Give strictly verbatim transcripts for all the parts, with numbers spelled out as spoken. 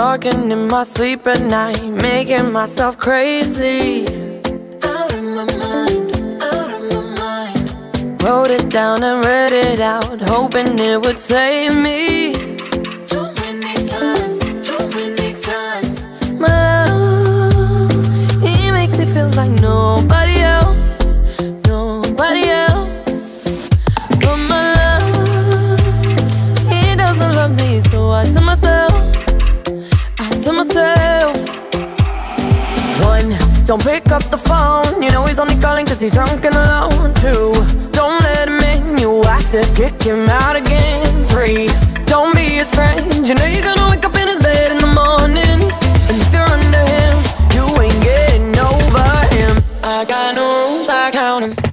talking in my sleep at night, making myself crazy. Out of my mind, out of my mind. Wrote it down and read it out, hoping it would save me. Too many times, too many times. My love, he makes me feel like nobody else, nobody else. But my love, he doesn't love me, so I tell myself, I tell myself. One, don't pick up the phone, you know he's only calling cause he's drunk and alone. Two, don't let him in, you have to kick him out again. Three, don't be his friend, you know you're gonna wake up in his bed in the morning. And if you're under him, you ain't getting over him. I got no rules, I count him.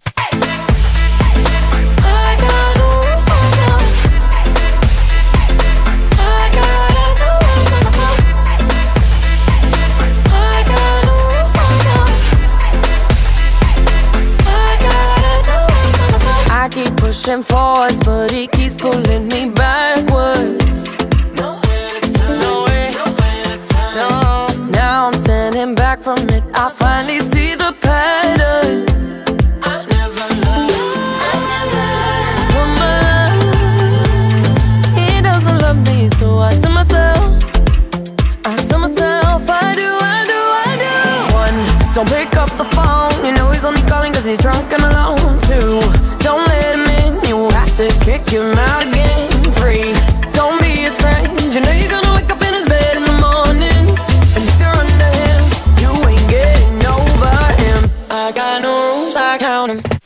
I keep pushing forwards, but he keeps pulling me backwards. Nowhere to turn, nowhere, nowhere to turn. No, now I'm standing back from it, I finally see the pattern. I never loved, I never loved. But my love, he doesn't love me, so I tell myself, I tell myself, I do, I do, I do. One, don't pick up the phone, you know he's only calling cause he's drunk and alone. Two, don't let him in, you have to kick him out again. Three, don't be his friend, you know you're gonna wake up in his bed in the morning. And if you're under him, you ain't getting over him. I got no rules, I count him.